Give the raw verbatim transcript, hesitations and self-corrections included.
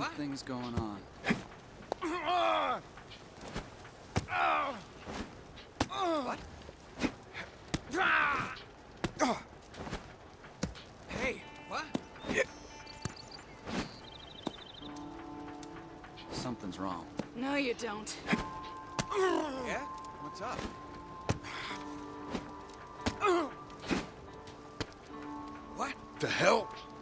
Something's going on. What? Hey, what? Something's wrong. No, you don't. Yeah? What's up? The hell?